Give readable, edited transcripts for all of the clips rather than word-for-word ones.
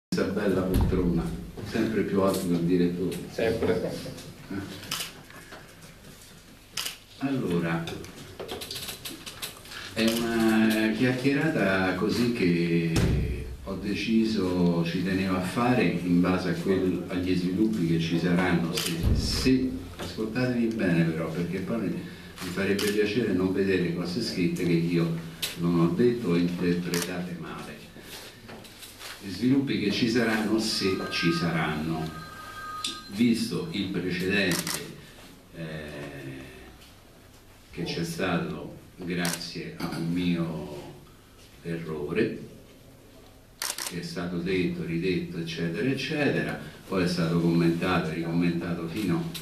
questa bella poltrona, sempre più alto del direttore. Sempre. Allora, è una chiacchierata così che ho deciso, ci tenevo a fare in base agli sviluppi che ci saranno. Se ascoltatemi bene però, perché poi mi farebbe piacere non vedere cose scritte che io non ho detto o interpretate male. Gli sviluppi che ci saranno, se ci saranno, visto il precedente che c'è stato grazie a un mio errore, che è stato detto, ridetto, eccetera, eccetera, poi è stato commentato e ricommentato fino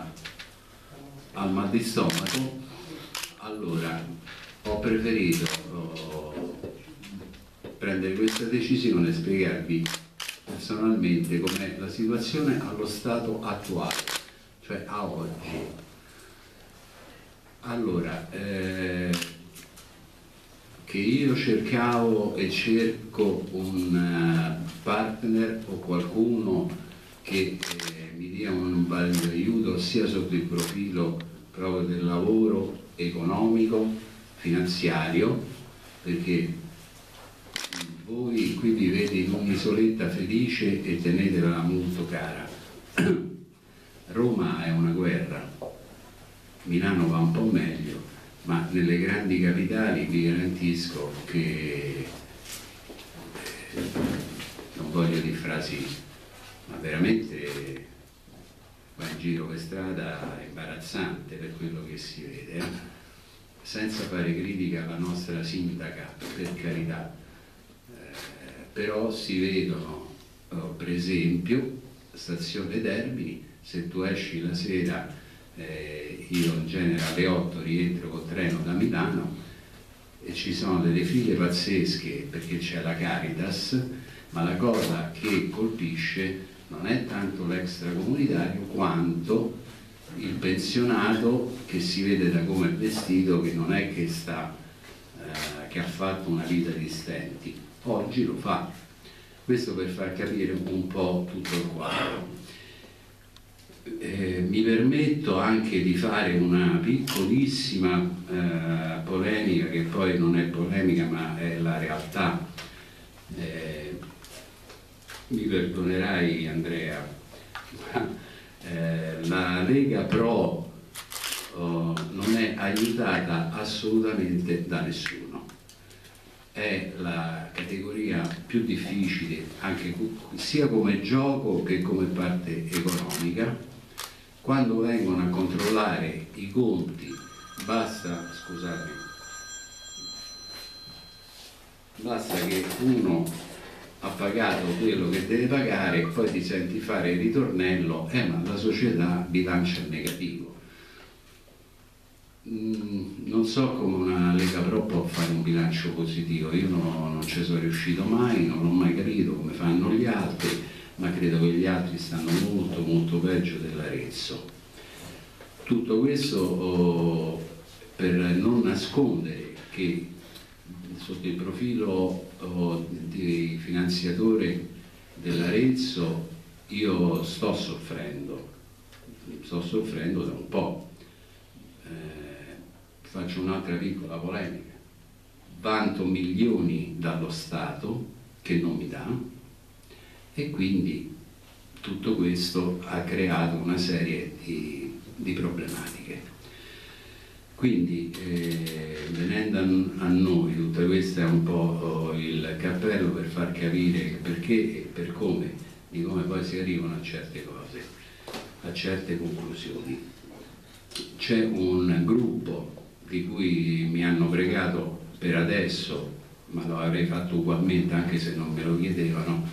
al mal di stomaco. Allora ho preferito prendere questa decisione e spiegarvi personalmente com'è la situazione allo stato attuale, cioè a oggi. Allora, che io cercavo e cerco un partner o qualcuno che mi dia un valido aiuto sia sotto il profilo proprio del lavoro economico, finanziario, perché voi qui vivete in un'isoletta felice e tenetela molto cara. Roma è una guerra, Milano va un po' meglio, ma nelle grandi capitali vi garantisco che non voglio dire frasi, ma veramente va in giro per strada imbarazzante per quello che si vede, senza fare critica alla nostra sindaca, per carità, però si vedono, per esempio, stazione Termini, se tu esci la sera, io in genere alle 8 rientro col treno da Milano e ci sono delle file pazzesche perché c'è la Caritas, ma la cosa che colpisce non è tanto l'extracomunitario quanto il pensionato che si vede da come è vestito, che non è che che ha fatto una vita di stenti, oggi lo fa. Questo per far capire un po' tutto il quadro. Mi permetto anche di fare una piccolissima polemica, che poi non è polemica ma è la realtà. Mi perdonerai Andrea, ma la Lega Pro non è aiutata assolutamente da nessuno. È la categoria più difficile anche sia come gioco che come parte economica. Quando vengono a controllare i conti basta che uno ha pagato quello che deve pagare e poi ti senti fare il ritornello, ma la società bilancia negativo. Non so come una Lega Pro può fare un bilancio positivo, io non ci sono riuscito mai, non ho mai capito come fanno gli altri, ma credo che gli altri stanno molto molto peggio dell'Arezzo. Tutto questo per non nascondere che sotto il profilo di finanziatore dell'Arezzo io sto soffrendo da un po'. Faccio un'altra piccola polemica. Vanto milioni dallo Stato che non mi dà e quindi tutto questo ha creato una serie di problematiche. Quindi venendo a noi, tutta questa è un po' il cappello per far capire perché e per come, di come poi si arrivano a certe cose, a certe conclusioni. C'è un gruppo di cui mi hanno pregato per adesso, ma lo avrei fatto ugualmente anche se non me lo chiedevano,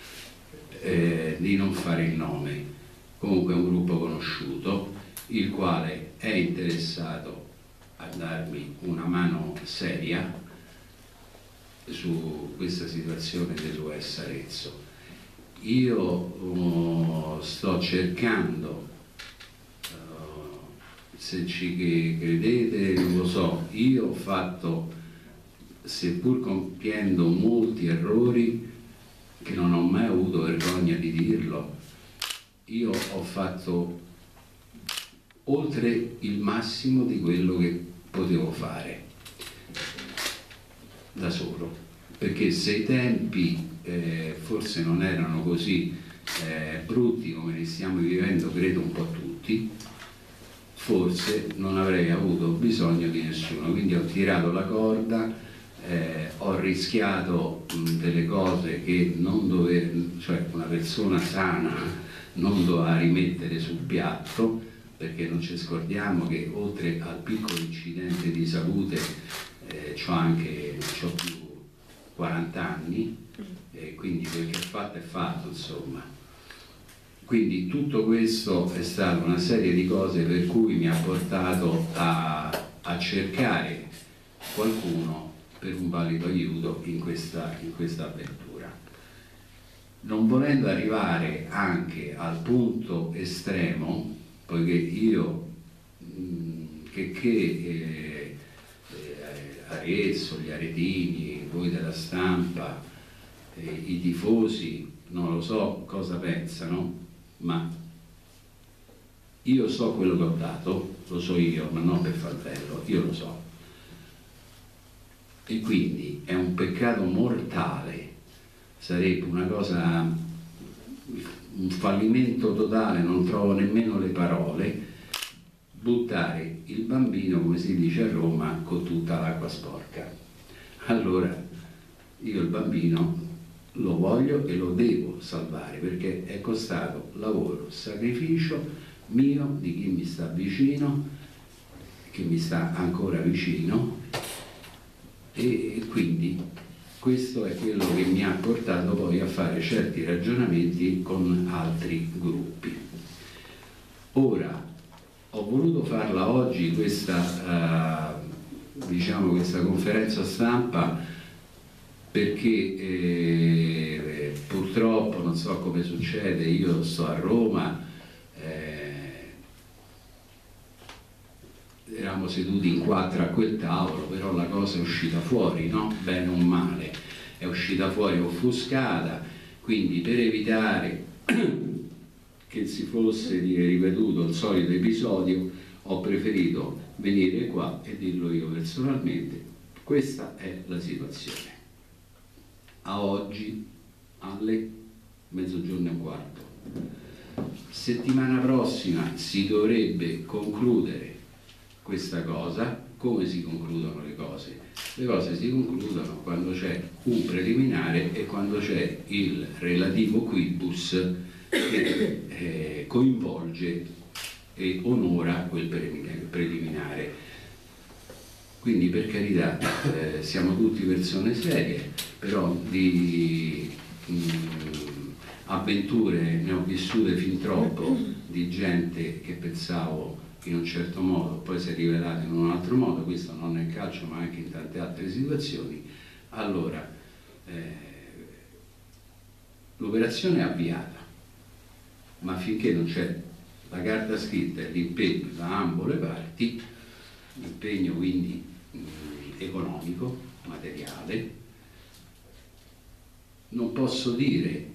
di non fare il nome. Comunque è un gruppo conosciuto, il quale è interessato a darmi una mano seria su questa situazione dell'US Arezzo. Io sto cercando, se ci credete non lo so, io ho fatto, seppur compiendo molti errori, che non ho mai avuto vergogna di dirlo, io ho fatto oltre il massimo di quello che potevo fare da solo, perché se i tempi forse non erano così brutti come li stiamo vivendo, credo un po' tutti, forse non avrei avuto bisogno di nessuno, quindi ho tirato la corda, ho rischiato delle cose che non dovevo, cioè una persona sana non doveva rimettere sul piatto, perché non ci scordiamo che oltre al piccolo incidente di salute c'ho più 40 anni, quindi quel che è fatto, insomma. Quindi tutto questo è stata una serie di cose per cui mi ha portato a cercare qualcuno per un valido aiuto in questa avventura. Non volendo arrivare anche al punto estremo, poiché io, Arezzo, gli aretini, voi della stampa, i tifosi, non lo so cosa pensano, ma io so quello che ho dato, lo so io, ma non per fardello, io lo so. E quindi è un peccato mortale, sarebbe una cosa, un fallimento totale, non trovo nemmeno le parole, buttare il bambino, come si dice a Roma, con tutta l'acqua sporca. Allora io il bambino lo voglio e lo devo salvare, perché è costato lavoro, sacrificio mio, di chi mi sta vicino, che mi sta ancora vicino, e quindi questo è quello che mi ha portato poi a fare certi ragionamenti con altri gruppi. Ora, ho voluto farla oggi questa conferenza stampa perché purtroppo, non so come succede, io sto a Roma, eravamo seduti in 4 a quel tavolo, però la cosa è uscita fuori, no? Bene o male, è uscita fuori offuscata, quindi per evitare che si fosse ripetuto il solito episodio ho preferito venire qua e dirlo io personalmente. Questa è la situazione. A oggi alle 12:15. Settimana prossima si dovrebbe concludere questa cosa. Come si concludono le cose? Le cose si concludono quando c'è un preliminare e quando c'è il relativo quibus che coinvolge e onora quel preliminare. Quindi per carità, siamo tutti persone serie, però di avventure ne ho vissute fin troppo, di gente che pensavo in un certo modo, poi si è rivelata in un altro modo, questo non nel calcio ma anche in tante altre situazioni. Allora, l'operazione è avviata, ma finché non c'è la carta scritta e l'impegno da ambo le parti, l'impegno quindi economico, materiale, non posso dire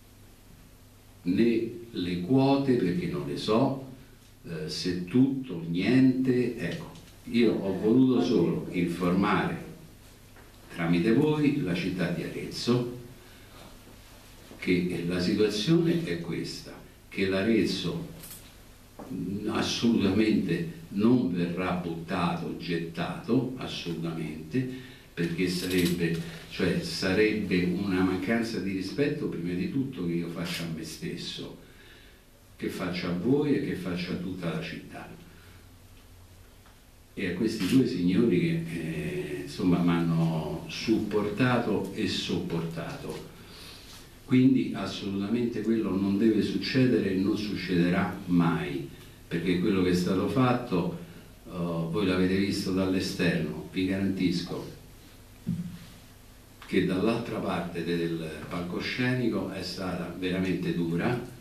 né le quote perché non le so, se tutto, niente, ecco, io ho voluto solo informare tramite voi la città di Arezzo che la situazione è questa, che l'Arezzo assolutamente non verrà buttato, gettato, assolutamente, perché sarebbe una mancanza di rispetto prima di tutto che io faccio a me stesso, che faccio a voi e che faccio a tutta la città. E a questi due signori che insomma mi hanno supportato e sopportato. Quindi assolutamente quello non deve succedere e non succederà mai, perché quello che è stato fatto, voi l'avete visto dall'esterno, vi garantisco che dall'altra parte del palcoscenico è stata veramente dura,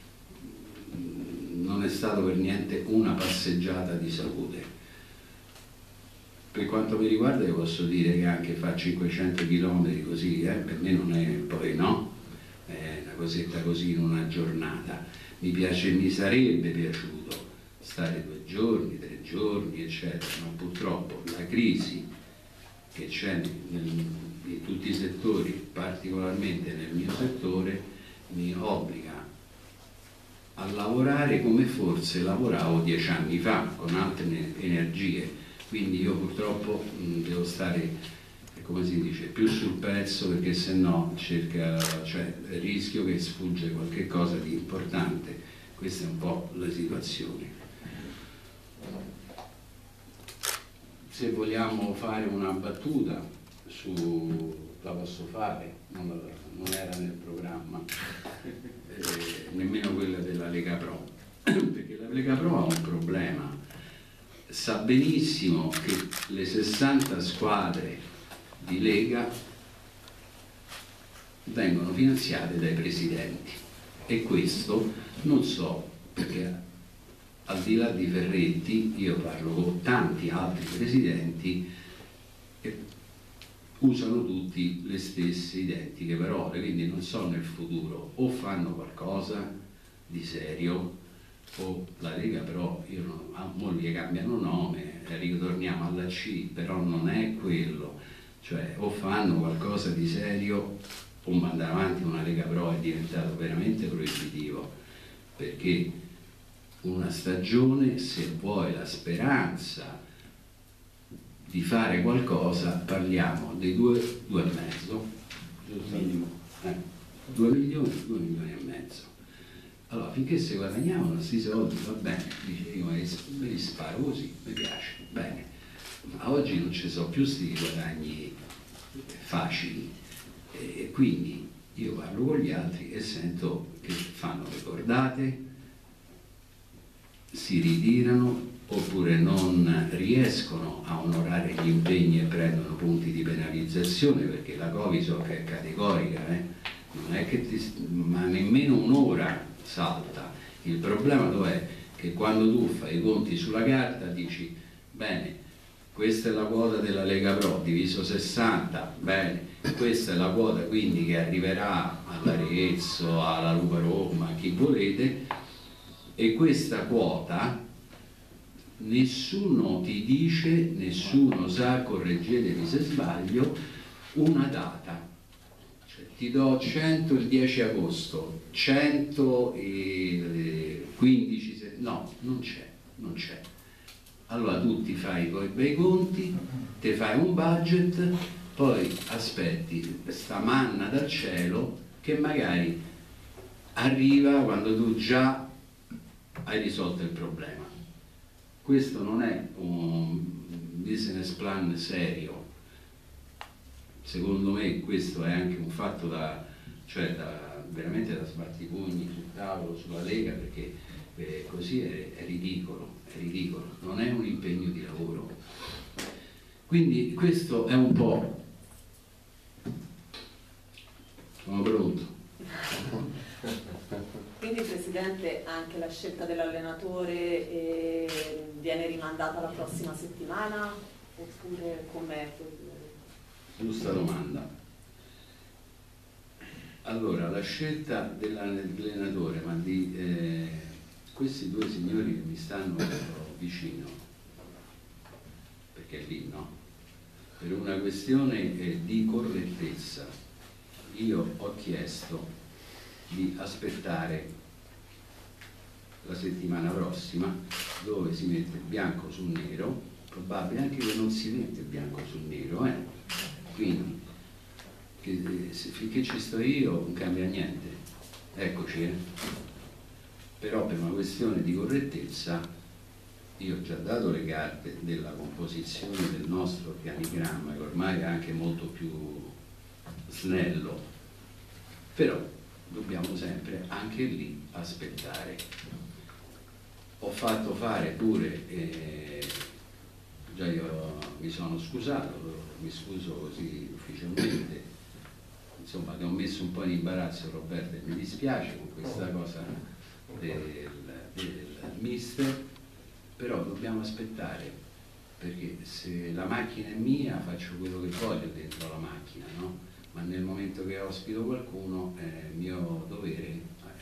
non è stato per niente una passeggiata di salute. Per quanto mi riguarda io posso dire che anche fa 500 km così, per me non è poi no, una cosetta così in una giornata. Mi sarebbe piaciuto stare 2 giorni, 3 giorni, eccetera, ma purtroppo la crisi che c'è in tutti i settori, particolarmente nel mio settore, mi obbliga a lavorare come forse lavoravo 10 anni fa, con altre energie. Quindi io purtroppo devo stare, come si dice, più sul pezzo, perché se no rischio che sfugge qualche cosa di importante. Questa è un po' la situazione. Se vogliamo fare una battuta la posso fare, non era nel programma, nemmeno quella della Lega Pro, perché la Lega Pro ha un problema, sa benissimo che le 60 squadre di Lega vengono finanziate dai presidenti, e questo non so, perché al di là di Ferretti io parlo con tanti altri presidenti e usano tutti le stesse identiche parole, quindi non so nel futuro, o fanno qualcosa di serio, o la Lega però, mo gli cambiano nome, ritorniamo alla C, però non è quello, cioè o fanno qualcosa di serio o mandare avanti una Lega Pro è diventato veramente proibitivo, perché una stagione, se vuoi la speranza di fare qualcosa, parliamo dei 2,5, giusto? 2 milioni, 2 milioni e mezzo. Allora, finché si guadagnavano questi soldi, va bene, dice io me li sparo così, mi piace, bene. Ma oggi non ci sono più questi guadagni facili, e quindi io parlo con gli altri e sento che fanno le cordate, si ritirano, oppure non riescono a onorare gli impegni e prendono punti di penalizzazione, perché la Coviso, che è categorica, non è che ma nemmeno un'ora salta. Il problema dov'è? Che quando tu fai i conti sulla carta dici, bene, questa è la quota della Lega Pro, diviso 60, bene, questa è la quota quindi che arriverà all'Arezzo, alla Lupa Roma, a chi volete, e questa quota nessuno ti dice, nessuno sa, correggetemi se sbaglio, una data. Cioè, ti do 100 il 10 agosto, 100 il 15, no, non c'è. Allora tu ti fai i tuoi bei conti, ti fai un budget, poi aspetti questa manna dal cielo che magari arriva quando tu già hai risolto il problema. Questo non è un business plan serio. Secondo me questo è anche un fatto veramente da sbattipugni sul tavolo, sulla Lega, perché così è ridicolo, non è un impegno di lavoro. Quindi questo è un po'. Sono pronto. Quindi Presidente, anche la scelta dell'allenatore viene rimandata la prossima settimana, oppure com'è? Giusta domanda. Allora, la scelta dell'allenatore, ma di questi 2 signori che mi stanno vicino, perché è lì, no? Per una questione di correttezza, io ho chiesto di aspettare la settimana prossima, dove si mette bianco su nero, probabile anche che non si mette bianco su nero, quindi finché ci sto io non cambia niente, eccoci, però per una questione di correttezza io ho già dato le carte della composizione del nostro organigramma, che ormai è anche molto più snello, però dobbiamo sempre anche lì aspettare. Ho fatto fare pure, già io mi sono scusato, mi scuso così ufficialmente, insomma, che ho messo un po' in imbarazzo Roberto e mi dispiace con questa cosa del mister, però dobbiamo aspettare, perché se la macchina è mia faccio quello che voglio dentro la macchina, no? ma nel momento che ospito qualcuno è mio dovere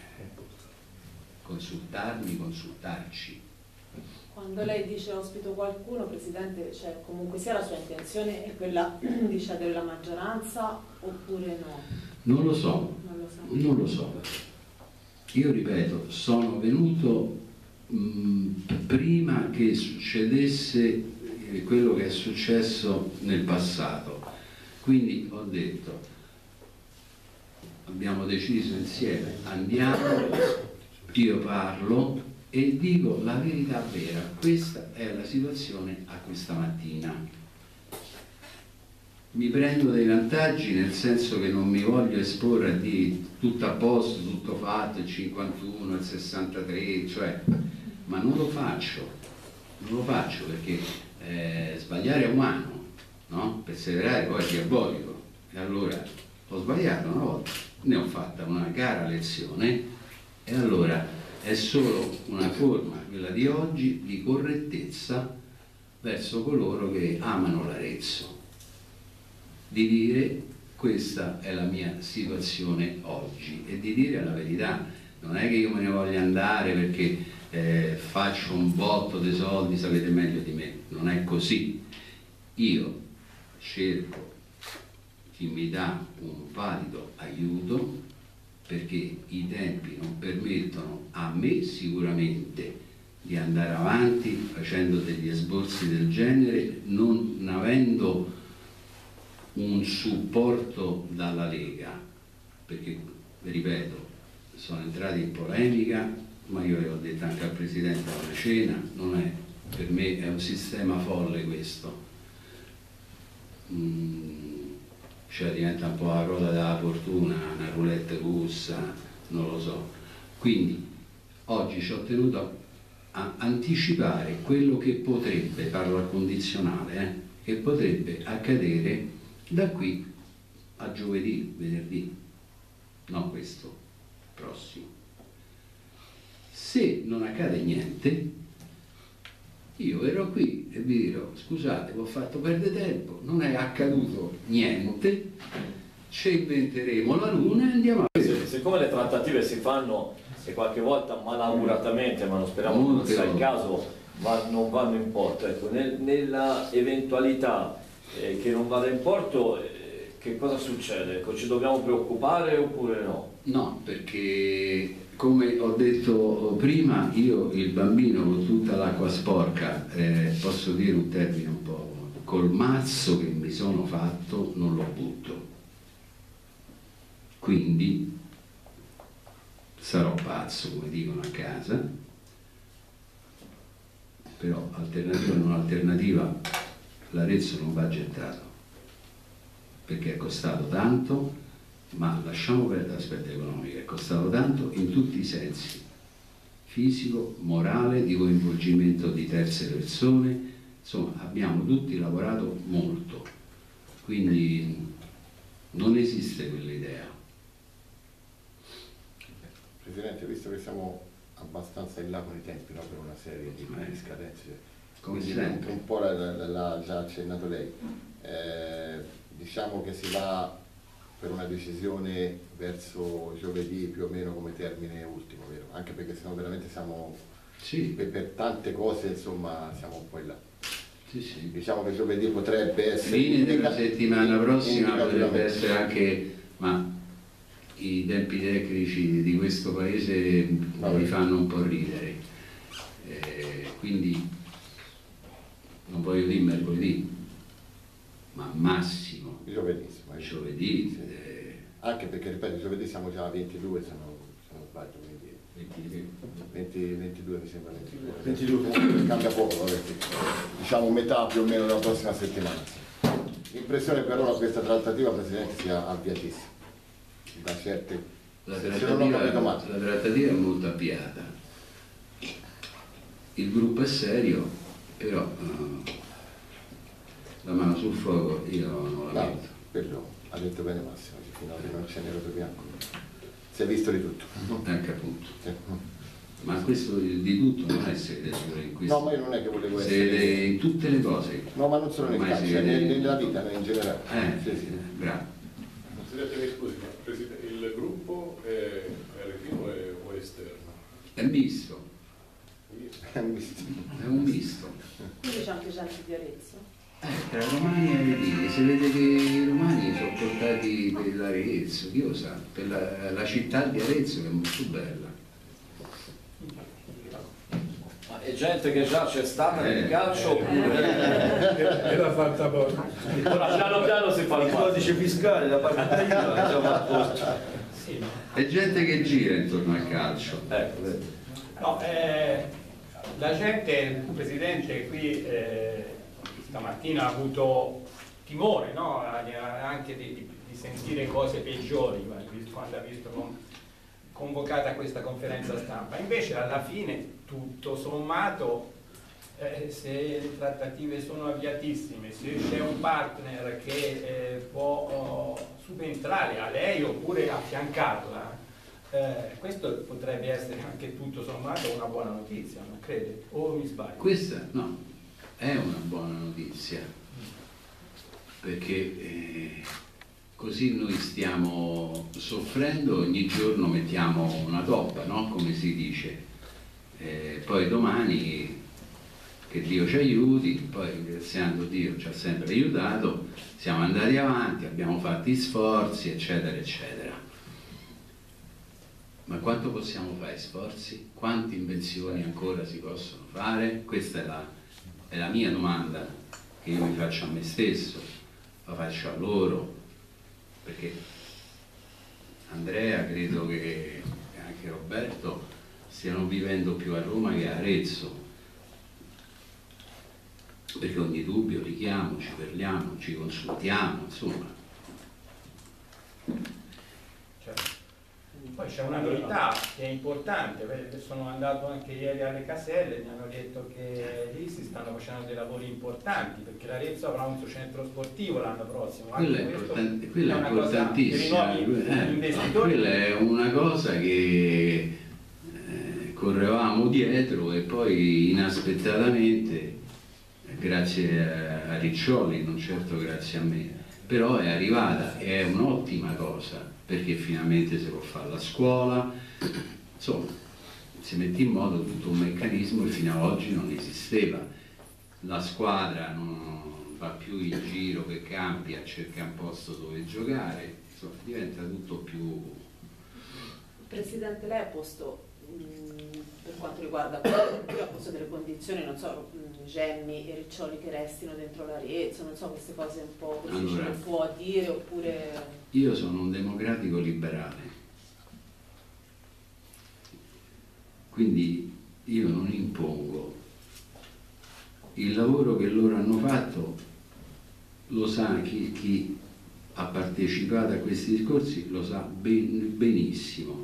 consultarmi, consultarci. Quando lei dice ospito qualcuno, Presidente, cioè comunque sia la sua intenzione è quella di cedere la maggioranza oppure no? Non lo so, non lo so. Io ripeto, sono venuto prima che succedesse quello che è successo nel passato. Quindi ho detto, abbiamo deciso insieme, andiamo, io parlo e dico la verità vera, questa è la situazione a questa mattina. Mi prendo dei vantaggi nel senso che non mi voglio esporre a dire tutto a posto, tutto fatto, il 51, il 63, cioè, ma non lo faccio perché sbagliare è umano, no? Perseverare poi è diabolico. E allora ho sbagliato una volta, ne ho fatta una cara lezione e allora è solo una forma, quella di oggi, di correttezza verso coloro che amano l'Arezzo, di dire questa è la mia situazione oggi e di dire la verità. Non è che io me ne voglia andare perché faccio un botto dei soldi, sapete meglio di me, non è così. Io cerco chi mi dà un valido aiuto perché i tempi non permettono a me sicuramente di andare avanti facendo degli esborsi del genere, non avendo un supporto dalla Lega, perché, ripeto, sono entrati in polemica, ma io avevo detto anche al Presidente a una cena, non è, per me è un sistema folle questo. Cioè diventa un po' la ruota della fortuna, una roulette russa, non lo so. Quindi oggi ci ho tenuto a anticipare quello che potrebbe, parlo al condizionale, che potrebbe accadere da qui a giovedì, venerdì, no questo, prossimo. Se non accade niente, io verrò qui e vi dirò, scusate, vi ho fatto perdere tempo, non è accaduto niente, ci inventeremo la luna e andiamo a vedere. Siccome le trattative si fanno e qualche volta malauguratamente, ma non speriamo che non sia il caso, non vanno in porto, ecco, nella eventualità che non vada in porto, che cosa succede? Ecco, ci dobbiamo preoccupare oppure no? No, perché come ho detto prima, io il bambino con tutta l'acqua sporca, posso dire un termine un po', col mazzo che mi sono fatto non lo butto. Quindi sarò pazzo, come dicono a casa, però alternativa o non alternativa, l'Arezzo non va gettato, perché è costato tanto, ma lasciamo perdere l'aspetto economico, è costato tanto in tutti i sensi, fisico, morale, di coinvolgimento di terze persone, insomma abbiamo tutti lavorato molto, quindi non esiste quell'idea. Presidente, visto che siamo abbastanza in là con i tempi, no, per una serie di scadenze, come sempre, un po' l'ha già accennato lei, diciamo che si va per una decisione verso giovedì più o meno come termine ultimo, vero? Anche perché sennò veramente siamo, sì, per tante cose insomma siamo un po' in là. Sì, sì. Diciamo che giovedì potrebbe essere... Fine della settimana prossima potrebbe essere anche, ma i tempi tecnici di questo paese mi fanno un po' ridere, quindi non voglio dire mercoledì, ma massimo giovedì. Giovedì. Sì. Anche perché, ripeto, giovedì siamo già a 22 se non sbaglio, quindi 22 mi sembra 22. Cambia poco, vabbè. Diciamo metà più o meno della prossima settimana. L'impressione però che questa trattativa, Presidente, sia avviatissima. Da certe... La trattativa è molto avviata. Il gruppo è serio, però la mano sul fuoco io non la metto. Quello ha detto bene Massimo, fino a che non c'è nero su bianco. Si è visto di tutto. Anche appunto. Sì. Ma questo di tutto non è segreto in questo. No, ma io non è che volevo si essere... vede in tutte le cose. No, ma non solo nel calcio, nella vita in generale. Sì, bravo. È misto. È un misto. È un misto. Quindi c'è anche gente di Arezzo. Tra romani e aretini, si vede che i romani sono portati per l'Arezzo, Dio lo sa, per la città di Arezzo che è molto bella. Ma è gente che già c'è stata nel calcio oppure... E l'ha fatta poi. Piano piano si fa il codice fiscale da parte italiana, già fatto. È gente che gira intorno al calcio. Ecco, vedi. No, la gente, Presidente, qui stamattina ha avuto timore, no? Anche di sentire cose peggiori quando ha visto convocata questa conferenza stampa. Invece alla fine, tutto sommato, se le trattative sono avviatissime, se c'è un partner che può subentrare a lei oppure affiancarla, questo potrebbe essere anche tutto sommato una buona notizia, non crede? O mi sbaglio? Questa no, è una buona notizia, perché così noi stiamo soffrendo, ogni giorno mettiamo una toppa, no? Come si dice. Poi domani che Dio ci aiuti, poi ringraziando Dio ci ha sempre aiutato, siamo andati avanti, abbiamo fatto sforzi, eccetera, eccetera. Ma quanto possiamo fare sforzi? Quante invenzioni ancora si possono fare? Questa è la mia domanda che io mi faccio a me stesso, la faccio a loro, perché Andrea, credo che anche Roberto stiano vivendo più a Roma che a Arezzo, perché ogni dubbio li chiamo, ci parliamo, ci consultiamo, insomma. Certo. Poi c'è una novità che è importante, sono andato anche ieri alle Caselle, mi hanno detto che lì si stanno facendo dei lavori importanti, perché l'Arezzo avrà un suo centro sportivo l'anno prossimo. Quella è importantissima, quella è una cosa che correvamo dietro e poi inaspettatamente, grazie a Riccioli, non certo grazie a me, però è arrivata e è un'ottima cosa, perché finalmente si può fare la scuola, insomma si mette in modo tutto un meccanismo che fino ad oggi non esisteva. La squadra non va più in giro per campi a cercare un posto dove giocare, insomma diventa tutto più... Presidente, lei ha posto, per quanto riguarda ha posto delle condizioni, non so, Gemmi e Riccioli che restino dentro l'Arezzo, non so, queste cose un po' così allora, ce le può dire oppure... Io sono un democratico liberale, quindi io non impongo. Il lavoro che loro hanno fatto lo sa chi ha partecipato a questi discorsi, lo sa benissimo.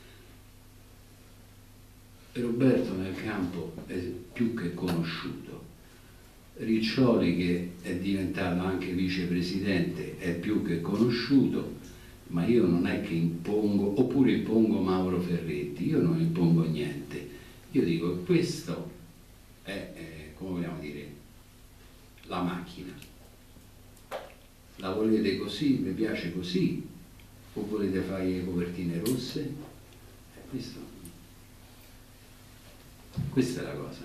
Roberto nel campo è più che conosciuto, Riccioli che è diventato anche vicepresidente è più che conosciuto, ma io non è che impongo, oppure impongo Mauro Ferretti, io non impongo niente, io dico questo è come vogliamo dire, la macchina, la volete così, vi piace così, o volete fare le copertine rosse? Questa è la cosa.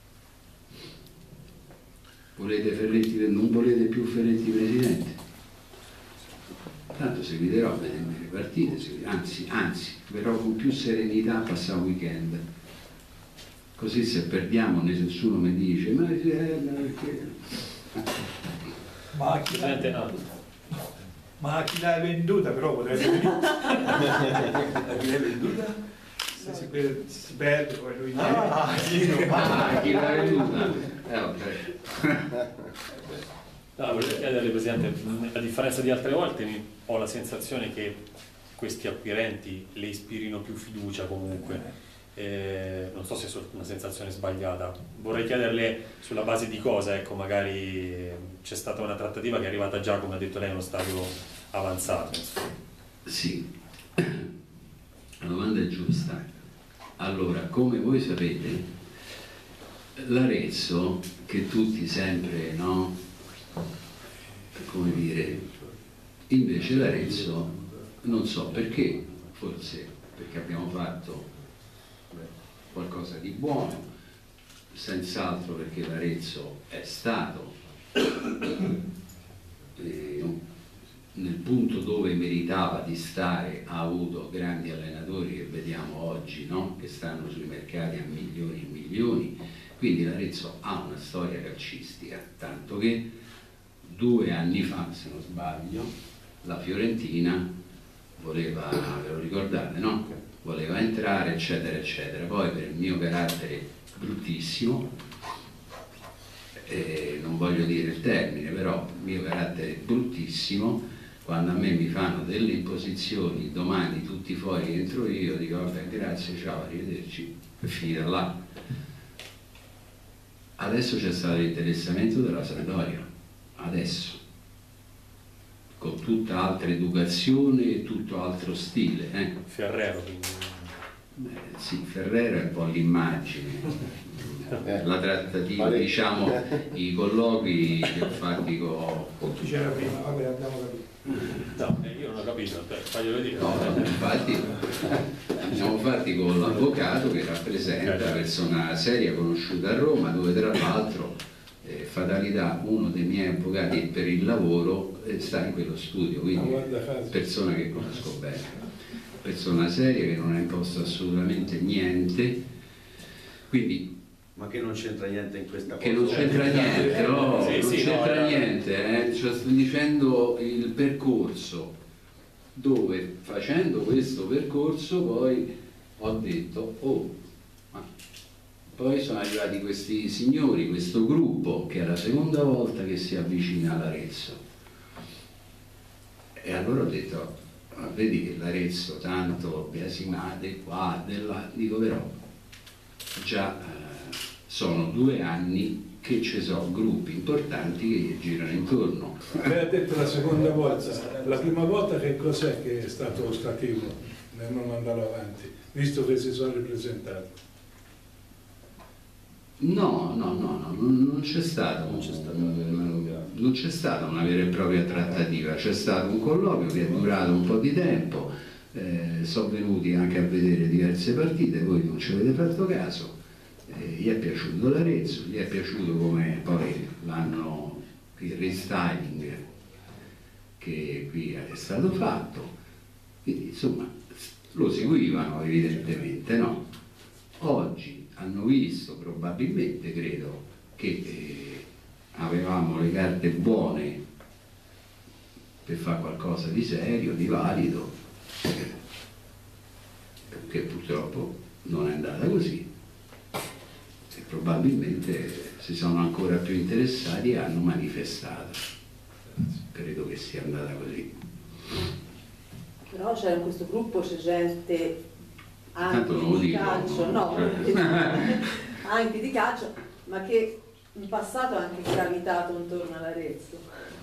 Volete Ferretti, non volete più Ferretti presidente? Tanto seguiterò a vedermi le partite, anzi, verrò con più serenità a passare un weekend. Così se perdiamo nessuno mi dice ma perché? Ma chi l'hai venduta però potrebbe venire. Chi l'hai venduta? Se si perde poi lui chi l'ha venduta? Okay. No, volevo chiederle, Presidente, a differenza di altre volte ho la sensazione che questi acquirenti le ispirino più fiducia comunque. Non so se è una sensazione sbagliata. Vorrei chiederle sulla base di cosa, ecco, magari c'è stata una trattativa che è arrivata già, come ha detto lei, a uno stadio avanzato. Sì, la domanda è giusta. Allora, come voi sapete, l'Arezzo, che tutti sempre, no? Come dire, invece l'Arezzo, non so perché, forse perché abbiamo fatto qualcosa di buono, senz'altro perché l'Arezzo è stato nel punto dove meritava di stare, ha avuto grandi allenatori che vediamo oggi, no? Che stanno sui mercati a milioni e milioni, quindi l'Arezzo ha una storia calcistica, tanto che 2 anni fa, se non sbaglio, la Fiorentina voleva, ve lo ricordate, no? Voleva entrare, eccetera, eccetera. Poi per il mio carattere bruttissimo, non voglio dire il termine, però il mio carattere bruttissimo, quando a me mi fanno delle imposizioni, domani tutti fuori, entro io, dico vabbè grazie, ciao, arrivederci, è finita là. Adesso c'è stato l'interessamento della Sampdoria, adesso, con tutta altra educazione e tutto altro stile. Ferrero quindi. Sì, Ferrero è un po' l'immagine. La trattativa, diciamo, i colloqui che ho fatti con... Chi c'era prima? Vabbè, abbiamo capito. No, io non ho capito, faglielo dire. No, infatti siamo fatti con l'avvocato che rappresenta una persona seria conosciuta a Roma, dove tra l'altro fatalità, uno dei miei avvocati per il lavoro sta in quello studio, quindi persona che conosco bene, persona seria che non ha imposto assolutamente niente, quindi ma che non c'entra niente in questa cosa? Che non c'entra niente, no, sì, non c'entra niente, cioè, sto dicendo il percorso, dove facendo questo percorso poi ho detto, oh, ma poi sono arrivati questi signori, questo gruppo, che è la seconda volta che si avvicina all'Arezzo. E allora ho detto, ma vedi che l'Arezzo tanto biasimate qua, dico però, già... sono 2 anni che ci sono gruppi importanti che gli girano intorno. Lei ha detto la seconda volta, la prima volta che cos'è che è stato ostativo nel non andare avanti, visto che si sono ripresentati? No, non c'è stata una vera e propria trattativa, c'è stato un colloquio che è durato un po' di tempo, sono venuti anche a vedere diverse partite, voi non ci avete fatto caso. Gli è piaciuto l'Arezzo, gli è piaciuto come poi l'hanno, il restyling che qui è stato fatto, quindi insomma lo seguivano evidentemente, no? Oggi hanno visto, probabilmente credo, che avevamo le carte buone per fare qualcosa di serio, di valido, che purtroppo non è andata così. Probabilmente si sono ancora più interessati e hanno manifestato. Credo che sia andata così. Però c'è in questo gruppo c'è gente anche non di dico, calcio, no, cioè. anche di calcio, ma che in passato ha anche gravitato intorno all'Arezzo.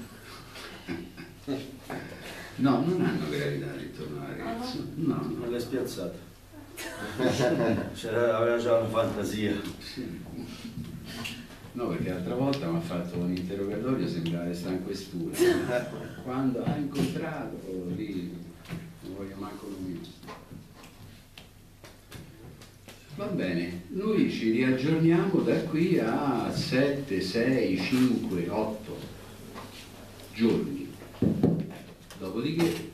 No, non hanno gravitato intorno all'Arezzo. No. Non l'hai spiazzato. Aveva già una fantasia. Sì. No, perché l'altra volta mi ha fatto un interrogatorio, sembrava stare in questura. Quando ha incontrato lì, non voglio manco lui. Va bene, noi ci riaggiorniamo da qui a 7, 6, 5, 8 giorni. Dopodiché